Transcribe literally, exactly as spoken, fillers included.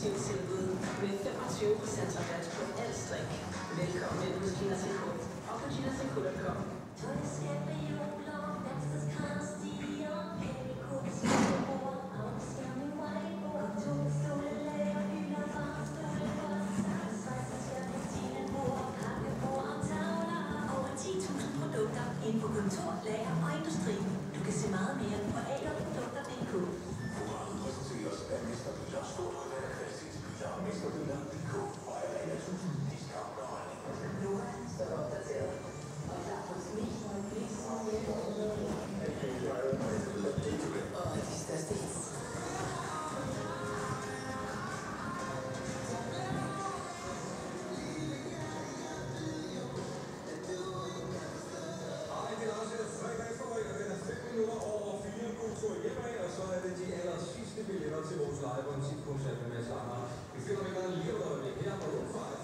eksklusivt tilbud med femogtyve procent rabat på al strik. Velkommen ind hos Gina Tricot og på gina tricot punktum com. Produkter inden for kontor, lager og industri. Du kan se meget mere på agerprodukter punktum d k. Programmet præsenteres af Mister Biler, store kvalitetsbiler, Mister Biler punktum d k og alle tusind discount og regninger. Nu er han så opdateret. Og der er hos mig og en pris og de største hits. Så er det de aller sidste billetter til vores live-koncert med Mads Langer. Vi finder med en lige her på Rundfart.